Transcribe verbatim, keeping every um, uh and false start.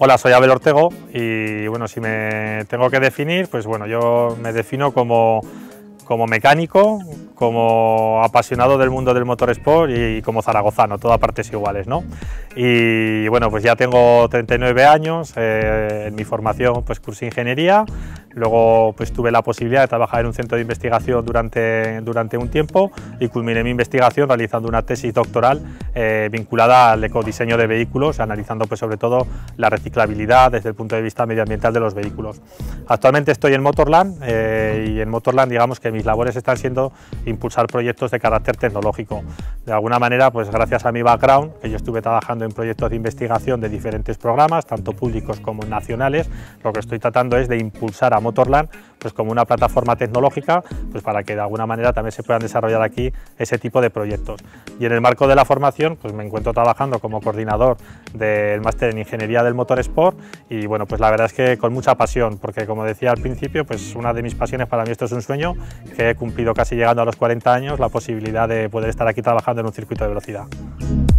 Hola, soy Abel Ortego y bueno, si me tengo que definir, pues bueno, yo me defino como, como mecánico, como apasionado del mundo del motorsport y como zaragozano, todo a partes iguales, ¿no? Y bueno, pues ya tengo treinta y nueve años, eh, en mi formación pues cursé ingeniería, luego pues tuve la posibilidad de trabajar en un centro de investigación durante, durante un tiempo y culminé mi investigación realizando una tesis doctoral eh, vinculada al ecodiseño de vehículos, analizando pues sobre todo la reciclabilidad desde el punto de vista medioambiental de los vehículos. Actualmente estoy en Motorland eh, y en Motorland digamos que mis labores están siendo impulsar proyectos de carácter tecnológico. De alguna manera, pues gracias a mi background, que yo estuve trabajando en proyectos de investigación de diferentes programas, tanto públicos como nacionales, lo que estoy tratando es de impulsar a Motorland pues como una plataforma tecnológica pues para que de alguna manera también se puedan desarrollar aquí ese tipo de proyectos. Y en el marco de la formación pues me encuentro trabajando como coordinador del máster en Ingeniería del Motorsport y bueno, pues la verdad es que con mucha pasión, porque como decía al principio, pues una de mis pasiones, para mí esto es un sueño que he cumplido casi llegando a los cuarenta años, la posibilidad de poder estar aquí trabajando en un circuito de velocidad.